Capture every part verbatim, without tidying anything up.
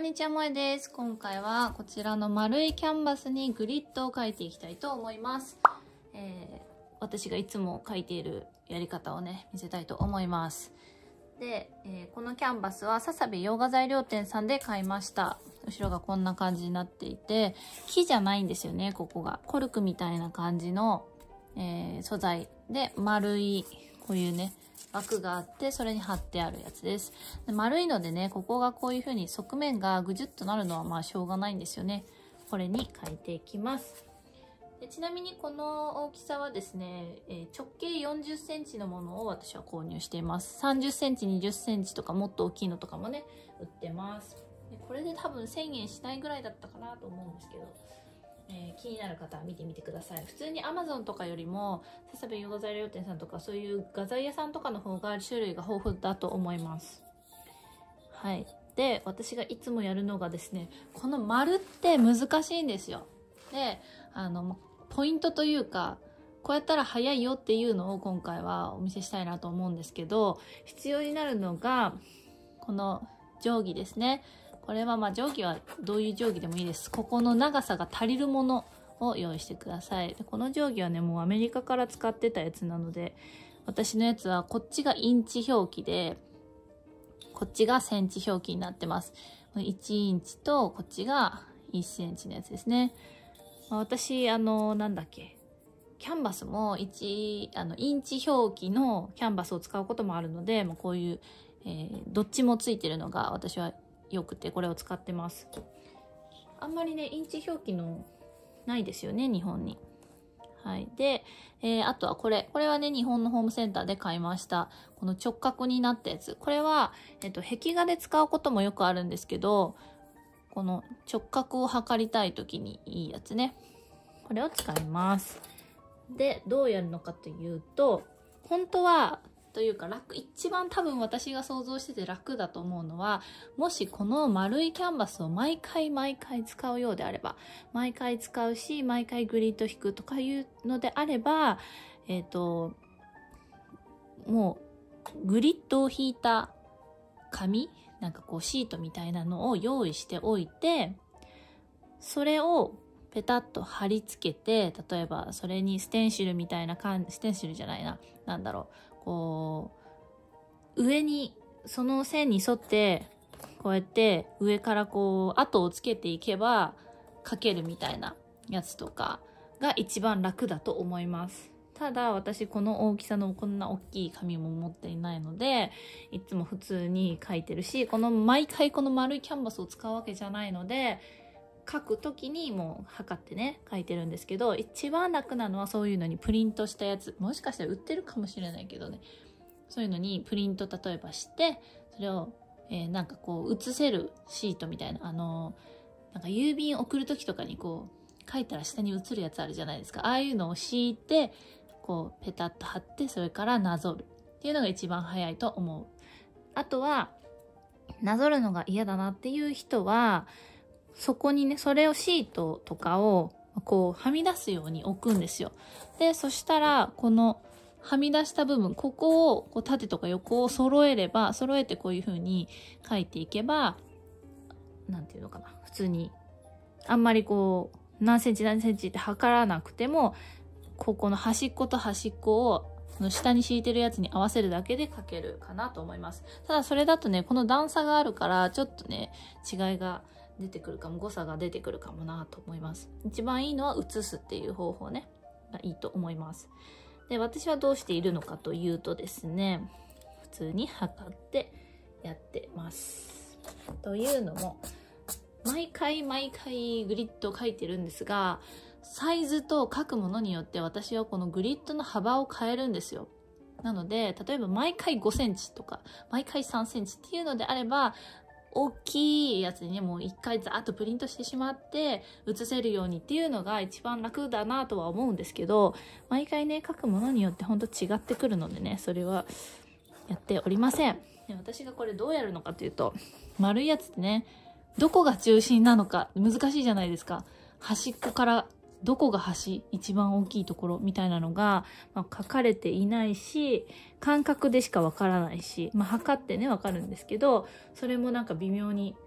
んにちは、もえです。今回はこちらの丸いキャンバスにグリッドを描いていきたいと思います。えー、私がいつも描いているやり方をね、見せたいと思います。で、えー、このキャンバスは笹部洋画材料店さんで買いました。後ろがこんな感じになっていて、木じゃないんですよね、ここが。コルクみたいな感じの、えー、素材で丸い、こういうね、枠があって、それに貼ってあるやつです。で、丸いのでね、ここがこういう風に側面がぐじゅっとなるのはまあしょうがないんですよね。これに描いていきます。でちなみにこの大きさはですね、えー、直径よんじゅっセンチのものを私は購入しています。さんじゅっセンチ、にじゅっセンチとかもっと大きいのとかもね、売ってます。でこれで多分せんえんしないぐらいだったかなと思うんですけど、えー、気になる方は見てみてください。普通に アマゾン とかよりも笹部洋画材料店さんとかそういう画材屋さんとかの方が種類が豊富だと思います。はい。で、私がいつもやるのがですね、この丸って難しいんですよ。で、あの、ポイントというか、こうやったら早いよっていうのを今回はお見せしたいなと思うんですけど、必要になるのが、この定規ですね。これはまあ定規はどういう定規でもいいです。ここの長さが足りるものを用意してください。でこの定規はね、もうアメリカから使ってたやつなので、私のやつはこっちがインチ表記で、こっちがセンチ表記になってます。いちインチとこっちがいちセンチのやつですね。まあ、私、あの、なんだっけ。キャンバスもいち、あの、インチ表記のキャンバスを使うこともあるので、もうこういう、えー、どっちもついてるのが私はよくて、これを使ってます。あんまりね、インチ表記のないですよね、日本に。はい。で、えー、あとはこれ。これはね、日本のホームセンターで買いました。この直角になったやつ。これは、えっと、壁画で使うこともよくあるんですけど、この直角を測りたいときにいいやつね。これを使います。で、どうやるのかというと、本当は、というか楽、一番多分私が想像してて楽だと思うのは、もしこの丸いキャンバスを毎回毎回使うようであれば、毎回使うし、毎回グリッド引くとかいうのであれば、えっと、もう、グリッドを引いた紙なんかこうシートみたいなのを用意しておいて、それをペタッと貼り付けて、例えばそれにステンシルみたいな感じ、ステンシルじゃないな、なんだろう、こう、上に、その線に沿って、こうやって上からこう、跡をつけていけば、描けるみたいなやつとかが一番楽だと思います。ただ私この大きさのこんな大きい紙も持っていないので、いつも普通に描いてるし、この毎回この丸いキャンバスを使うわけじゃないので、書くときにもう測ってね書いてるんですけど、一番楽なのはそういうのにプリントしたやつ、もしかしたら売ってるかもしれないけどね、そういうのにプリント例えばして、それを、えー、なんかこう写せるシートみたいな、あのー、なんか郵便送るときとかにこう書いたら下に写るやつあるじゃないですか。ああいうのを敷いてこうペタッと貼って、それからなぞるっていうのが一番早いと思う。あとはなぞるのが嫌だなっていう人は、そこにね、それをシートとかをこうはみ出すように置くんですよ。で、そしたらこのはみ出した部分、ここをこう縦とか横を揃えれば、揃えてこういう風に書いていけば、なんていうのかな、普通にあんまりこう何センチ何センチって測らなくても、ここの端っこと端っこをその下に敷いてるやつに合わせるだけで書けるかなと思います。ただそれだとね、この段差があるからちょっとね違いが出てくるかも、誤差が出てくるかもなと思います。一番いいのは写すっていう方法ねがいいと思います。で、私はどうしているのかというとですね、普通に測ってやってます。というのも、毎回毎回グリッドを書いてるんですが、サイズと書くものによって私はこのグリッドの幅を変えるんですよ。なので、例えば毎回ごセンチとか、毎回さんセンチっていうのであれば、大きいやつにね、もう一回ザーッとプリントしてしまって写せるようにっていうのが一番楽だなとは思うんですけど、毎回ね、書くものによってほんと違ってくるのでね、それはやっておりません。で、私がこれどうやるのかというと、丸いやつってね、どこが中心なのか難しいじゃないですか。端っこからどこが端、一番大きいところみたいなのが、まあ、書かれていないし、感覚でしかわからないし、まあ、測ってね、わかるんですけど、それもなんか微妙に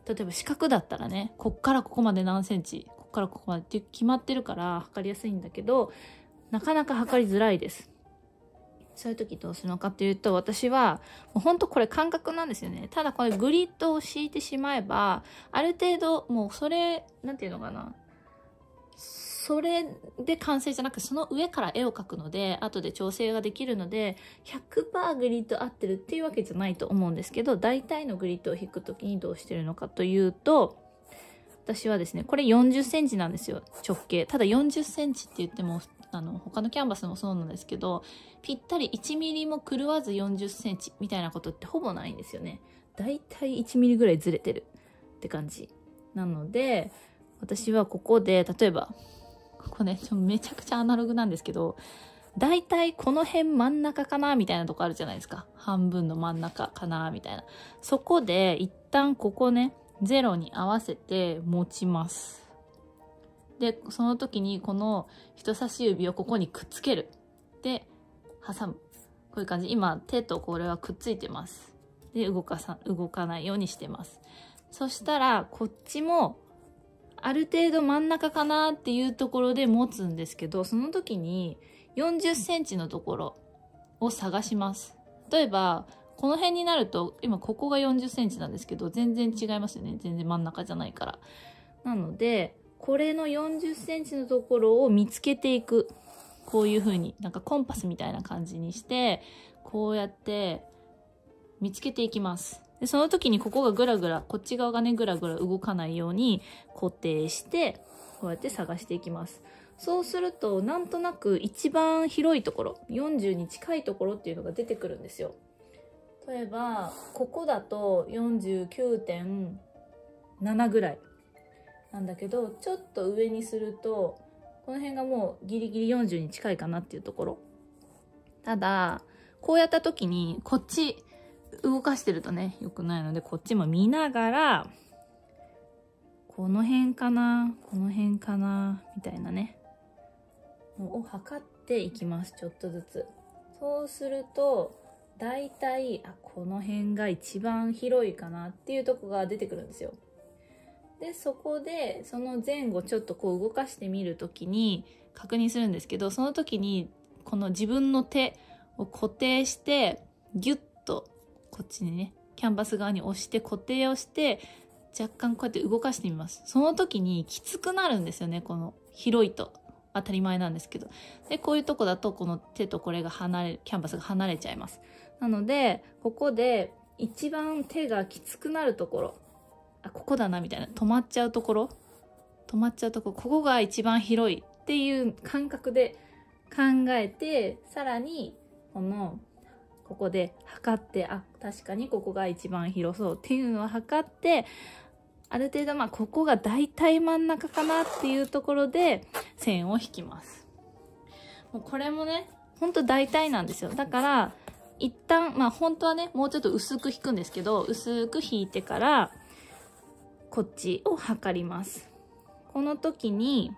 例えば四角だったらね、こっからここまで何センチ、こっからここまでって決まってるから測りやすいんだけど、なかなか測りづらいです。そういう時どうするのかっていうと、私はもうほんとこれ感覚なんですよね。ただこれグリッドを敷いてしまえば、ある程度もうそれ、なんていうのかな、それで完成じゃなくて、その上から絵を描くので、後で調整ができるので、ひゃくパーセント グリッド合ってるっていうわけじゃないと思うんですけど、大体のグリッドを引くときにどうしてるのかというと、私はですね、これよんじゅっセンチなんですよ、直径。ただよんじゅっセンチって言っても、あの、他のキャンバスもそうなんですけど、ぴったりいちミリも狂わずよんじゅっセンチみたいなことってほぼないんですよね。だいたいいちミリぐらいずれてるって感じ。なので、私はここで、例えば、ここね、ちょめちゃくちゃアナログなんですけど、だいたいこの辺真ん中かなみたいなとこあるじゃないですか。半分の真ん中かなみたいな。そこで一旦ここね、ゼロに合わせて持ちます。で、その時にこの人差し指をここにくっつける。で、挟む。こういう感じ。今、手とこれはくっついてます。で、動かさ、動かないようにしてます。そしたら、こっちも、ある程度真ん中かなっていうところで持つんですけど、その時によんじゅっセンチのところを探します。例えば、この辺になると、今ここがよんじゅっセンチなんですけど、全然違いますよね。全然真ん中じゃないから。なので、これのよんじゅっセンチのところを見つけていく。こういう風に、なんかコンパスみたいな感じにして、こうやって見つけていきます。で、その時にここがぐらぐら、こっち側がね、ぐらぐら動かないように固定して、こうやって探していきます。そうすると、なんとなく一番広いところ、よんじゅうに近いところっていうのが出てくるんですよ。例えば、ここだと よんじゅうきゅうてんなな ぐらいなんだけど、ちょっと上にすると、この辺がもうギリギリよんじゅうに近いかなっていうところ。ただ、こうやった時に、こっち、動かしてるとね、良くないので、こっちも見ながら、この辺かな、この辺かな、みたいなね、を測っていきます、ちょっとずつ。そうすると、だいたい、あ、この辺が一番広いかなっていうとこが出てくるんですよ。で、そこで、その前後ちょっとこう動かしてみるときに確認するんですけど、その時に、この自分の手を固定して、ギュッと、こっちにね、キャンバス側に押して固定をして、若干こうやって動かしてみます。その時にきつくなるんですよね、この広いと。当たり前なんですけど。で、こういうとこだとこの手とこれが離れる、キャンバスが離れちゃいます。なので、ここで一番手がきつくなるところ、あ、ここだなみたいな、止まっちゃうところ、止まっちゃうところ、ここが一番広いっていう感覚で考えて、さらに、この、ここで測って、あ、確かにここが一番広そうっていうのを測って、ある程度まあここが大体真ん中かなっていうところで線を引きます。もうこれもね、ほんと大体なんですよ。だから、一旦、まあ本当はね、もうちょっと薄く引くんですけど、薄く引いてから、こっちを測ります。この時に、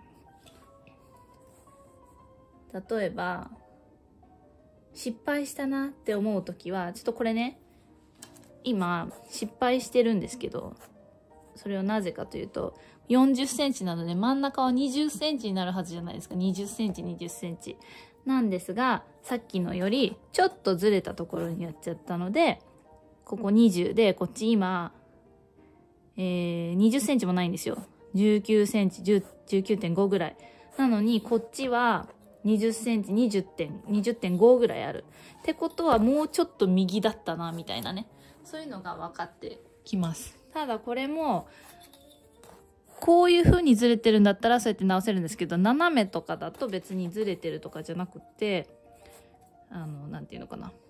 例えば、失敗したなって思う時は、ちょっとこれね、今、失敗してるんですけど、それはなぜかというと、よんじゅっセンチなので真ん中はにじゅっセンチになるはずじゃないですか。にじゅっセンチ、にじゅっセンチ。なんですが、さっきのよりちょっとずれたところにやっちゃったので、ここにじゅうで、こっち今、えー、にじゅっセンチもないんですよ。じゅうきゅうセンチ、じゅう、じゅうきゅうてんご ぐらい。なのに、こっちはにじゅっセンチ、にじゅうてん、にじゅってんご ぐらいある。ってことはもうちょっと右だったな、みたいなね。そういうのが分かってきます。ただこれも、こういう風にずれてるんだったらそうやって直せるんですけど、斜めとかだと別にずれてるとかじゃなくて、あの、なんていうのかな。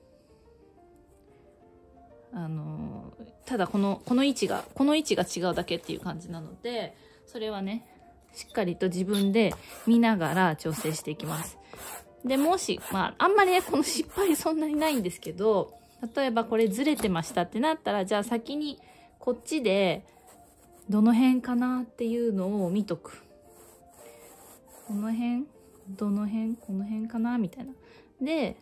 あの、ただこの、この位置が、この位置が違うだけっていう感じなので、それはね、しっかりと自分で見ながら調整していきます。で、もし、まあ、あんまりね、この失敗そんなにないんですけど、例えばこれずれてましたってなったら、じゃあ先にこっちでどの辺かなっていうのを見とく。この辺どの辺この辺かなみたいな。で、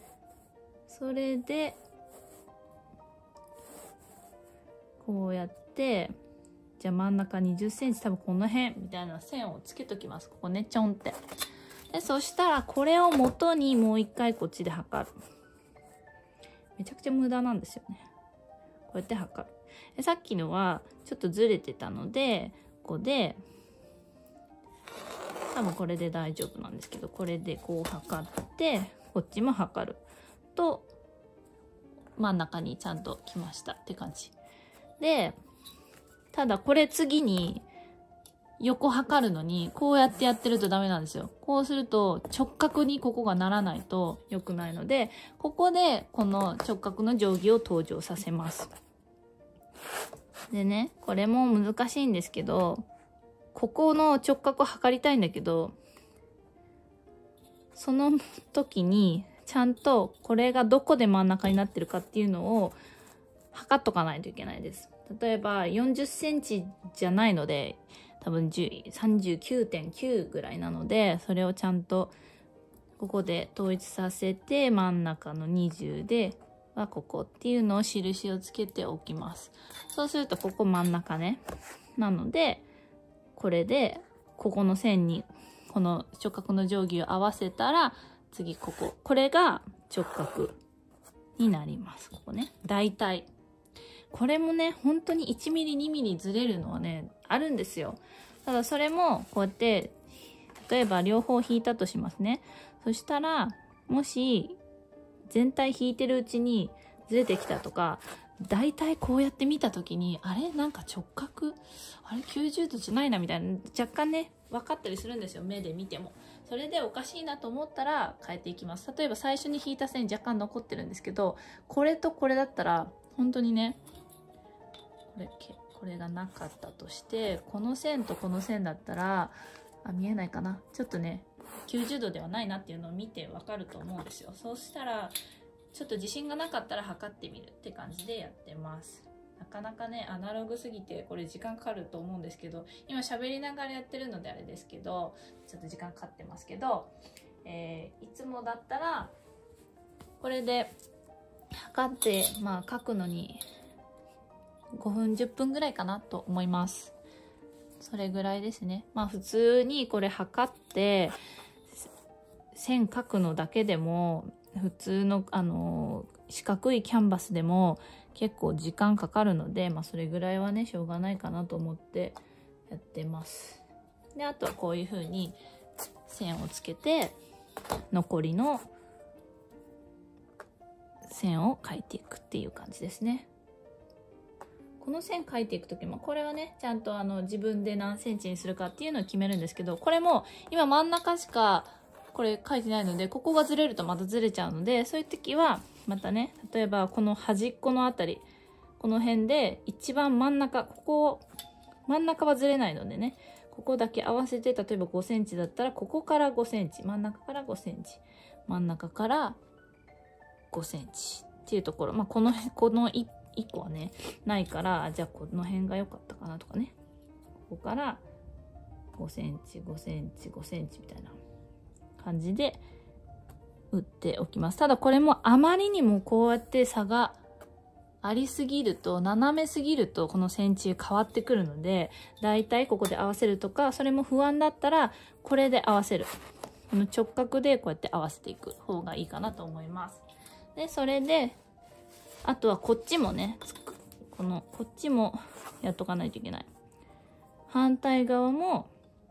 それで、こうやっ 、じゃあ真ん中にじゅっセンチ、多分この辺みたいな線をつけときます。ここね、ちょんって。で、そしたらこれを元にもう一回こっちで測る。めちゃくちゃ無駄なんですよね。こうやって測る。で、さっきのはちょっとずれてたので、ここで、多分これで大丈夫なんですけど、これでこう測って、こっちも測ると、真ん中にちゃんと来ましたって感じ。で、ただこれ次に横測るのに、こうやってやってるとダメなんですよ。こうすると直角にここがならないと良くないので、ここでこの直角の定規を登場させます。でね、これも難しいんですけど、ここの直角を測りたいんだけど、その時にちゃんとこれがどこで真ん中になってるかっていうのを測っとかないといけないです。例えばよんじゅっセンチじゃないので、多分さんじゅうきゅうてんきゅう ぐらいなので、それをちゃんとここで統一させて、真ん中のにじゅうではここっていうのを印をつけておきます。そうするとここ真ん中ね。なので、これでここの線にこの直角の定規を合わせたら、次ここ。これが直角になります。ここね。大体。これもね、本当にいちミリ、にミリずれるのはね、あるんですよ。ただそれもこうやって、例えば両方引いたとしますね。そしたら、もし全体引いてるうちにずれてきたとか、だいたいこうやって見たときに、あれなんか直角あれきゅうじゅうどじゃないなみたいな、若干ね、分かったりするんですよ。目で見ても。それでおかしいなと思ったら変えていきます。例えば最初に引いた線若干残ってるんですけど、これとこれだったら、本当にね、これ、これがなかったとして、この線とこの線だったら、あ、見えないかな。ちょっとね、きゅうじゅうどではないなっていうのを見てわかると思うんですよ。そうしたら、ちょっと自信がなかったら測ってみるって感じでやってます。なかなかね、アナログすぎてこれ時間かかると思うんですけど、今喋りながらやってるのであれですけど、ちょっと時間かかってますけど、えー、いつもだったら、これで測って、まあ書くのにごふんじゅっぷんぐらいかなと思います。それぐらいですね。まあ普通にこれ測って、線書くのだけでも、普通の、あの、四角いキャンバスでも結構時間かかるので、まあそれぐらいはね、しょうがないかなと思ってやってます。で、あとはこういう風に線をつけて、残りの線を描いていくっていう感じですね。この線描いていくときも、これはね、ちゃんとあの自分で何センチにするかっていうのを決めるんですけど、これも今真ん中しかこれ書いてないので、ここがずれるとまたずれちゃうので、そういう時はまたね、例えばこの端っこのあたり、この辺で一番真ん中、ここ、真ん中はずれないのでね、ここだけ合わせて、例えばごセンチだったら、ここからごセンチ、真ん中からごセンチ、真ん中からごセンチっていうところ、まあこの辺、このいっこはね、ないから、じゃあこの辺が良かったかなとかね、ここからごセンチ、ごセンチ、ごセンチみたいな感じで打っておきます。ただこれもあまりにもこうやって差がありすぎると、斜めすぎるとこの線虫変わってくるので、だいたいここで合わせるとか、それも不安だったらこれで合わせる。この直角でこうやって合わせていく方がいいかなと思います。で、それで、あとはこっちもね、この、こっちもやっとかないといけない。反対側も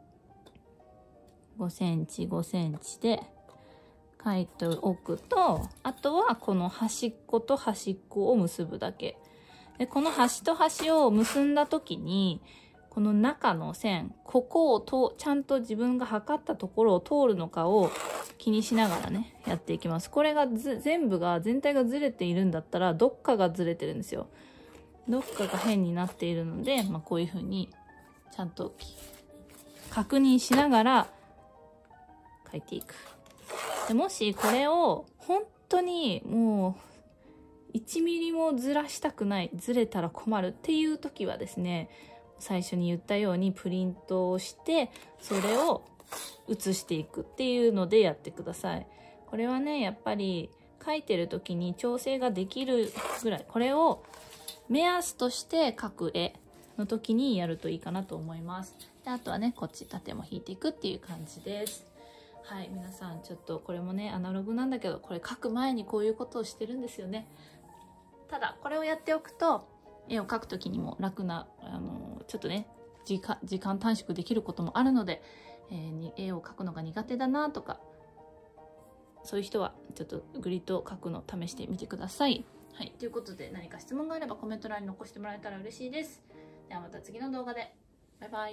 ごセンチ、ごセンチで書いておくと、あとはこの端っこと端っこを結ぶだけ。で、この端と端を結んだ時に、この中の線、ここをとちゃんと自分が測ったところを通るのかを気にしながらね、やっていきます。これがず全部が、全体がずれているんだったら、どっかがずれてるんですよ。どっかが変になっているので、まあこういう風に、ちゃんと確認しながら書いていく。でもしこれを本当にもういちミリもずらしたくない、ずれたら困るっていう時はですね、最初に言ったようにプリントをしてそれを写していくっていうのでやってください。これはね、やっぱり書いてる時に調整ができるぐらい、これを目安として描く絵の時にやるといいかなと思います。であとはねこっち縦も引いていくっていう感じです。はい、皆さんちょっとこれもねアナログなんだけど、これ描く前にこういうことをしてるんですよね。ただこれをやっておくと絵を描く時にも楽な、あのちょっとね時間時間短縮できることもあるので、えー、に絵を描くのが苦手だなとか、そういう人はちょっとグリッドを描くの試してみてください。はい、ということで何か質問があればコメント欄に残してもらえたら嬉しいです。ではまた次の動画で。バイバイ。